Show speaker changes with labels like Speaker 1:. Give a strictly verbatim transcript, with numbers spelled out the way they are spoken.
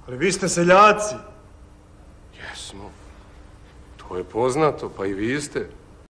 Speaker 1: Ali vi ste seljaci.
Speaker 2: Jesmo. To je poznato, pa i vi ste.